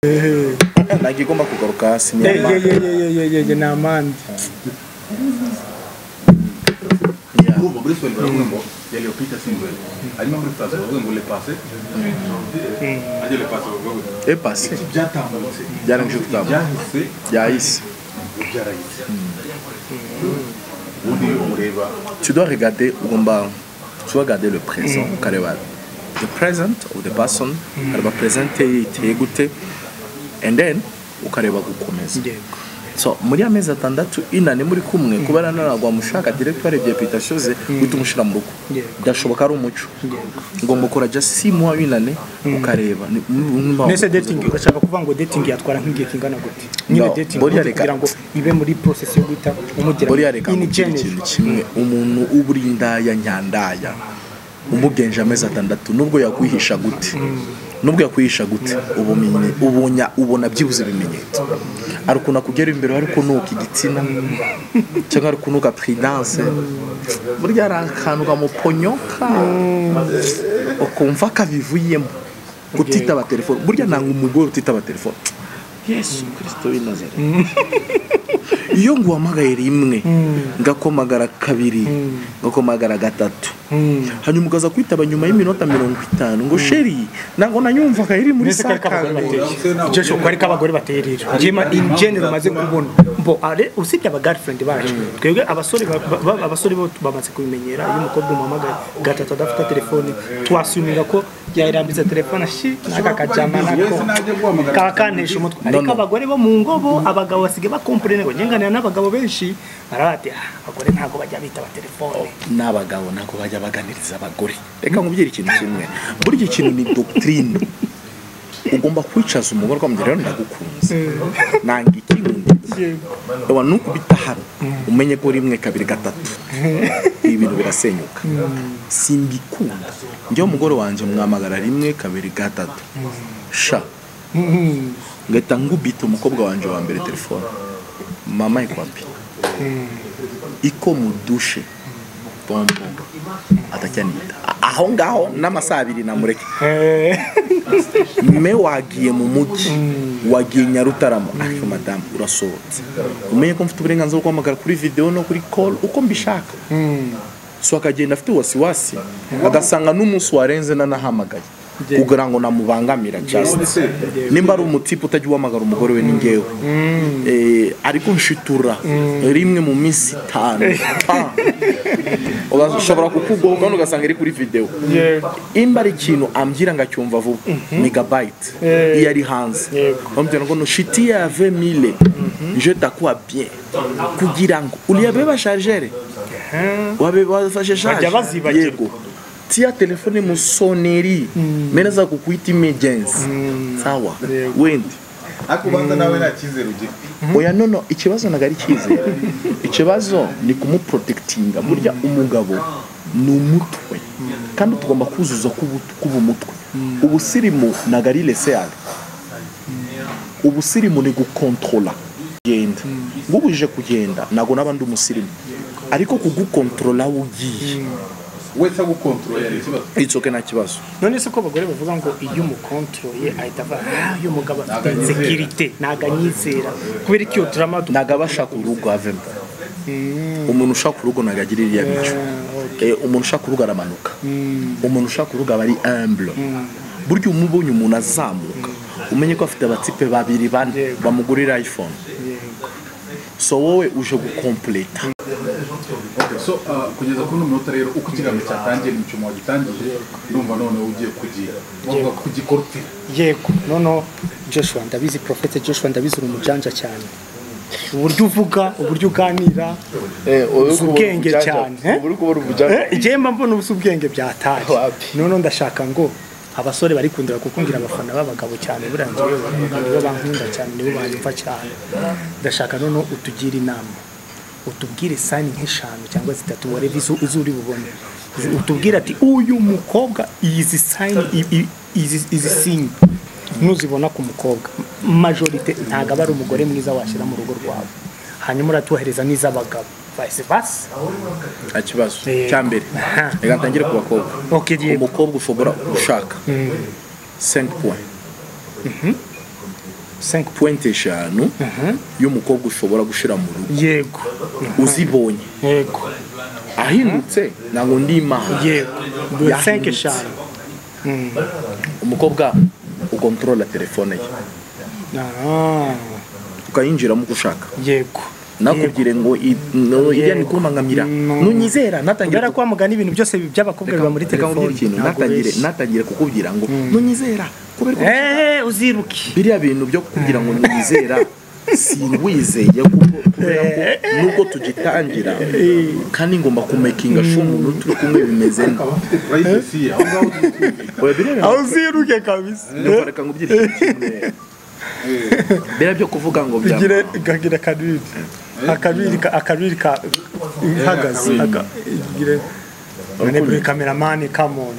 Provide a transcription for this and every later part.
nagigomba kugaruka hasi ye namandi Grupo por eso el grupo ya le opita sin ver. Hay más retraso, luego le pase. Ayer le pasa luego. É passé. Já tá, você. Já não jogo Já isso. Já isso. Já isso. Tu dois regarder tu dois regarder le présent, the present of the person, kareba present tegute, and then ukareba gukomeza. So muri amezi atandatu inane muri kumwe kubara naragwa mushaka directeur de reputation ze utumushira mu rugo dashoboka ari umuco ngomba gukora just 6 mois inane ukareba nese dating ugashaka kuvuga ngo dating yatwara nk'igihe kingana gute nyine dating kugira ngo ibe muri process yo guita umugira in general kimwe umuntu uburinda ya nyandaya umugenje amezi atandatu nubwo yakwihisha gute ubumenyi ubona byibuze bimenyetso ariko kugera imbere ariko nuko igitsina cyangwa ariko nuko prudence burya arakantuka mu ponyoka ukumva kavivuyemo kutitaba telefone burya nanga umugore utitaba telefone Yesu Kristo w'i Nazareth iyo nguhamagaye rimwe ngakomagara kabiri ngakomagara gatatu hanyuma ukaza kwitaba nyuma y'iminota 50 ngo sheri nango nanyumva kayiri muri saka jesho kwari kabagore baterera njema in general maze kubona mbo are usibye aba girlfriend bacu twebwe abasore bo bamaze kubimenyera iyo umukobwa umamagaye gatatu adafite telefone twasumira ko yayirambiza telefone shi nakakajama nako kakantisha umutwe ariko abagore bo mu ngobo abagabo basige bakomprene ngo ngenganira n'abagabo benshi arati abagore ntago bajya bitaba telefone n'abagabo nako bajya baganiriza abagore reka nkubwire ikintu kimwe buri ikintu ni doctrine ugomba kwicaza umugore kwa mugere ndagukunze nanga ikintu ewa nuko bitahara umenye ko rimwe kabiri gatatu ibintu birasenyuka simbikunda njye umugore wanje mwamagara rimwe kabiri gatatu sha ngata ngubita umukobwa wanje wa mbere telefone mama ikwapi iko mu dushe bombo atakyanita aho ngaho n'amasabiri namureke me wagiye mu mugi wagiye Nyarutarama ariko madam urasohotse umenye ko mfite uburenganzira bwo kwamagara kuri video no kuri call uko mbishaka so akagenda afite wasiwasi agasanga n'umunsi warenze nanahamagaye kugira ngo namubangamira just nimba ari umutipe utajya wamagara umugore we ningewe ariko nshitura rimwe mu minsi 5 ugashobora kukugwa kandi ugasanga iri kuri video imba ari ikintu ambwira ngacyumva vuba megabyte iyo ari hanze bamubwira ngo no shiti ya 20000 je t'accrois bien kugira ngo uliyabeba chargeur wabefashe charge yego tia telefone mu soneri menaza kukuita emergency sawa wendi akubanza nawe nakizero ugira oya nono ikibazo nagari kizero ikibazo ni kumuprotectinga burya umugabo n'umutwe kandi tugomba kuzuza kubumutwe ubusirimu nagari leseyale ubusirimu ni gukontrola genda ngubuje kugenda nago nabandi umusirimu ariko kugukontrola ugiye wese gukontrola ikibazo itsoke na kibazo none se ko abagore bavuga ngo iyo umukontroye ahita ava iyo mugabo afite security naganyizera kubera iki drama nagabasha kurugo avemo umuntu ushaka urugo nagagirira bico umuntu ushaka urugo aramanuka umuntu ushaka urugo bari humble buryo umubonye umuntu azamuka umenye ko afite abatsipe babiri bane bamugurira iPhone so wowe uje gukompleta so kugeza kuri umunota rero uko ikiganiro cyatangiye mu cyuma gitangije ndumva none ugiye kugikortira yego nono Joshua ndabizi Prophet Joshua ndabizi umujanja cyane uburyo uvuga uburyo uganira ubwenge cyane igemba mbona ubusubwenge byataje nono ndashaka ngo abasore bari kundira kukungira abafana babagabo cyane burangiye nibo bankunda cyane nibo banyumva cyane ndashaka nono utugira inama utubwire sign nk'eshanu cyangwa zitatu wari izuri bubone utubwire ati uyu mukobwa izi sign izi sign nuzibona ku mukobwa majority ntago aba ari umugore mwiza washyira mu rugo rwawe hanyuma uratuhereza n'iz'abagabo vice versa akibazo cyambere reka ntangire ku bakobwa umukobwa ushobora gushaka 5 points 5 pointe eshanu y'umukobwa ushobora gushira mu rugo yego uzibonye yego ahindutse ntabwo ndi imana yego 5 eshanu umukobwa ukontrola telefone ye ukayinjiramo uko ushaka yego nakubwire ngo ijya ni kumangamira nunyizera natangira kwa mugani ibintu byose by'abakobwa biba muri telefone natangire kukubwira ngo nunyizera uziruke biriya bintu byo kugira ngo nunyizera sinwizeye kuko nubwo tugitangira kandi ngomba kumekinga sho umuntu turi kumwe bimeze aho uziruke kabisa reka ngubyire kimwe biriya byo kuvuga ngo bigire gagira akabiri ka ihagaze gire ne cameraman come on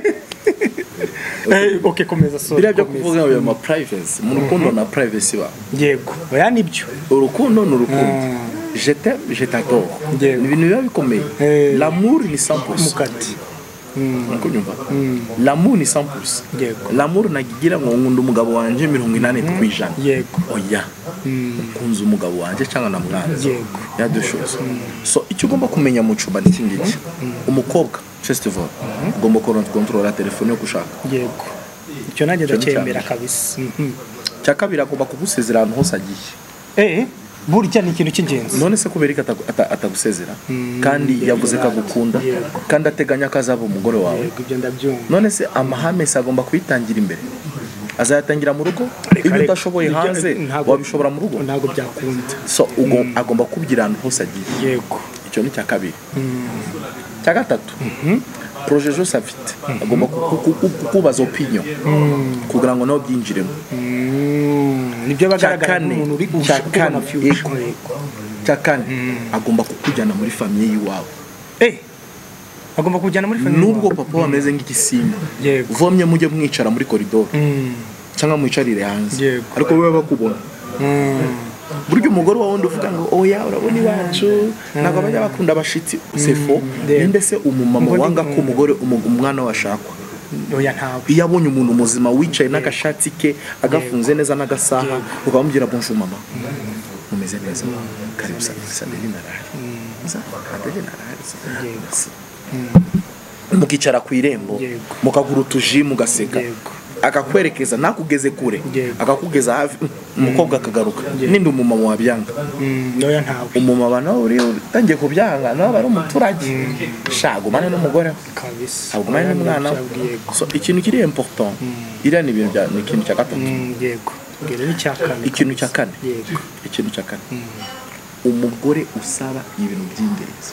okay komeza so biriya byo kuvuga ngo ma privacy mu rukundo na privacy ba yego oya nibyo urukundo n'urukundo je t'aime je t'adore ni ibintu biba bikomeye l'amour ni 100% mukati kunyumva l'amour ni 100% yego l'amour nagigira ngo nkunda umugabo wanje 80% yego oya kunza umugabo wanje cyangwa na mwanzi yego ya deux choses so icyo ugomba kumenya mu cuba ni kingiki umukobwa festival ugomba controller telefone yo gushaka yego icyo nanjye ndacyemera kabisa cyakabira agomba kugusezera ahantu hose agiye burya ni ikintu cy'ingenzi none se kubera ko atagusezera kandi yavuze ko agukunda kandi ateganya ko azaba umugore wawe ibyo ndabyumva none se amahame se agomba kwitangira imbere azayatangira mu rugo iyo utashoboye hanze wabishobora mu rugo ntabwo byakunda so agomba kubwira ahantu hose agiye yego icyo ni cya kabiri cya gatatu projet zose afite agomba kukubaza opinion kugira ngo nawe byinjiremo nibyo bagaragara umuntu uri gushaka future cyakane agomba kukujyana muri famille yiwawe agomba kujyana muri famille nubwo papa wameze nk'igisimba uvomye mujye mwicara muri corridor cyangwa mwicarire hanze ariko wewe bakubona buryo umugore wawe uvuga ngo oya urabona iwacu ntabwo bajya bakunda abashitsi sefo ninde se umumama wanga ko umugore umwana washakwa oya ntawe iyo abonye umuntu muzima wicaye n'agashati ke agafunze neza n'agasaha ukamubwira bonjour mama mumeze neza karibu sana narari mukicara ku irembo mukagura utuji mugaseka akakwerekeza nakugeze kure akakugeza hafi umukobwa akagaruka ninde umumama wabyanga noya ntawe umumama nawe uri utangiye kubyanga nawe bari umuturage shagumane n'umugore kabisa agumane n'umwana so ikintu kiri important iriya ni ibintu ni ikintu cya gatatu yego ngere ni cya kane ikintu cya kane umugore usaba ibintu by'ingenzi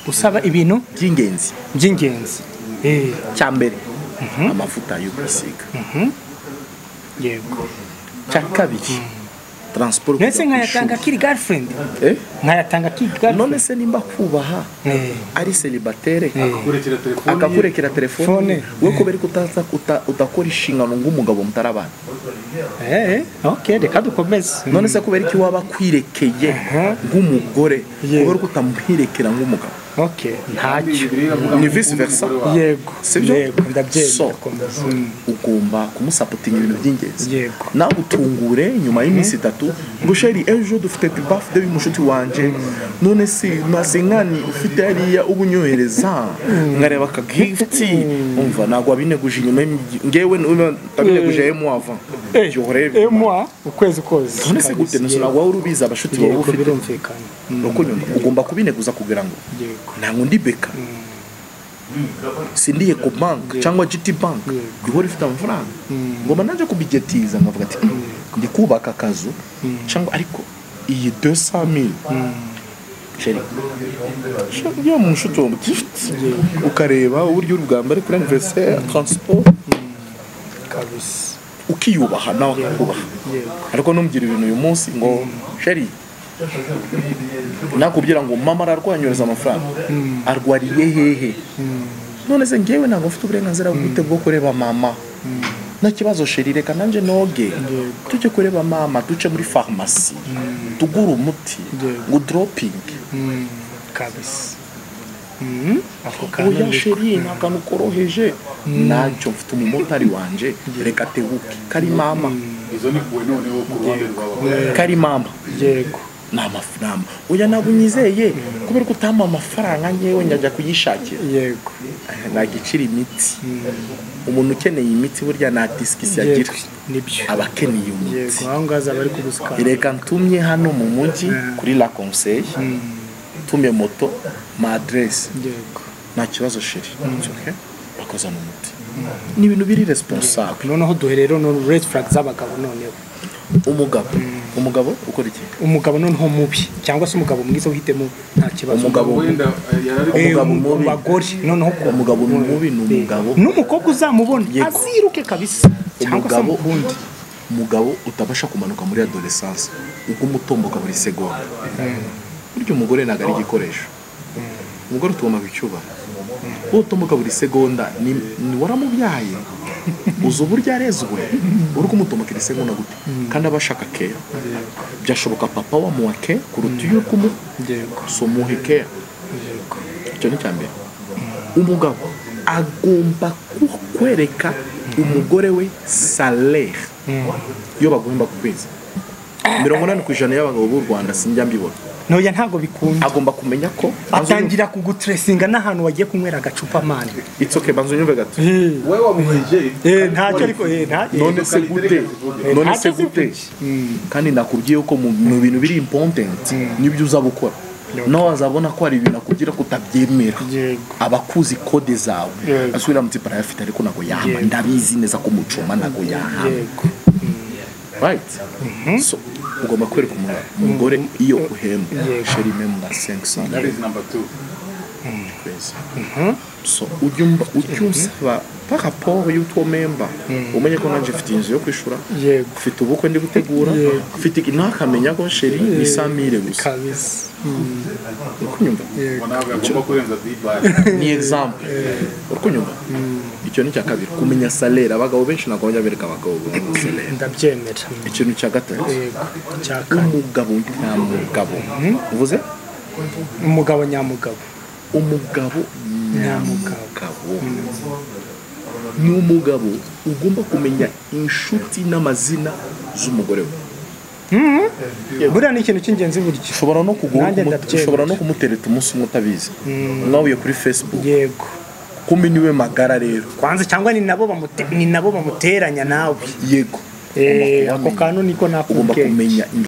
by'ingenzi cya mbere amafuta yo kwisiga yego cya kabiri transport nese nkayatanga kiri girlfriend nkayatanga kiri girlfriend none se nimba kubaha ari célibataire akakurekera telefone we kubera ko utakora inshingano ng'umugabo mutarabana okay reka dukomeze none se kubera ko waba kwirekeye ng'umugore kubera ko utamuhirekera ng'umugabo okay ntacyo ni vice versa yego sibyo ndabyemera ugomba kumusapotinga ibintu by'ingenzi nawe utungure nyuma y'iminsi 3 ngo sheri ejo dufite birthday y'umushuti wanje none se masenkani ufite hariya ubunyohereza ngareba ka gift umva nagwa abineguje inyuma ngewe abineguje moi avant moi ukwezi koze none se gute nagwa urubiza abashuti bawe ufite uko nyuma ugomba kubineguza kugira ngo ntango ndi beka sindiye ku bank cyangwa GT bank ihora ifite amafaranga ngomba naje kubigetiza ngavuga ati ndi kubaka akazu cyangwa ariko iyi 200,000 sheri yo mushuti wo ukareba uburyo urugamba ari kuri anniversaire transport kabisa ukiyubaha nawe akubaha ariko numvira ibintu uyu munsi ngo sheri nakubwira ngo mama ararwanyuriza amafaranga arwariye hehe none se ngewe ntabwo mfite uburenganzira bwo kureba mama nta kibazo sheri reka nanjye noge tujye kureba mama duce muri farumasi tugura umuti ngo dropping kabisa oya sheri nta kantu koroheje ntacyo mfite umumotari wanje reka tebuke kari mama izo ni kuwe noneho ku ruhande rwawe kari mama yego ni amafaranga oya ntabwo unyizeye kubera ko utampa amafaranga ngewe njya kuyishakira yego nagicira imiti umuntu ukeneye imiti burya nta disikisi yagira nibyo aba akeneye umuti yego aho ngaza bari kubusika reka ntumye hano mu mujyi kuri la conseil tumye moto ma adresse yego nta kibazo sheri bakozana umuti ni ibintu biri responsable noneho duherero no red flag z'abagabo noneho umugabo ukora iki umugabo noneho mubi cyangwa se umugabo mwiza uhitemo nta kibazo umugabo wenda mubi bagore noneho umugabo mubi ni umugabo n'umukobwa uzamubona aziruke kabisa cyangwa se mubundi umugabo utabasha kumanuka muri adolescence ubwo umutomboka buri segonda buryo umugore ntago ari igikoresho umugore utuma bicyubaha utomboka buri segonda ni waramubyaye uzi uburyo arezwe uri kumutomboka iri segonda gute kandi abashaka care byashoboka papa wa muake kuruta iyo kumu so muhe care icyo ni cyambere umugabo agomba kwereka umugore we salaire iyo bagomba kukweza 80% y'abagabo b'u Rwanda sinjya mbibona noya ntago bikunda agomba kumenya ko atangira kugutresinga n'ahantu wagiye kunywera agacupa mani it's okay banzo nyumve gato wewe wamuheje ntacyo ariko none se gute kandi nakubwiye ko mu bintu biri important nibyo uzabukora no azabona ko ari ibintu akugira kutabyemera abakuzi code zawe asubira mu tipara yafite ariko nago yahama ndabizi neza ko mucuma nago yahama right so ugomba kwereka umugore iyo uhemba sheri meme na 500 that is number 2 so ucyumva par rapport y'utwo memba umenye ko nanje mfite inzu yo kwishura ufite ubukwe ndi gutegura ufite ntakamenya ko sheri ni 100,000 gusa kabisa ukunyumva ni example ukunyumva icyo ni cya kabiri kumenya salaire abagabo benshi nako bajya bereka abagabo salaire ndabyemera ikintu cya gatatu umugabo nyamugabo uvuze umugabo nyamugabo ni umugabo ugomba kumenya inshuti n'amazina z'umugore we buriya ni ikintu cy'ingenzi buryo ushobora no kumutereta umunsi umwe utabizi mwahuye kuri Facebook yego kumbe niwe magara rero kwanza cyangwa ni nabo bamuteranya nawe yego ako kantu niko nakubwiye ugomba kumenya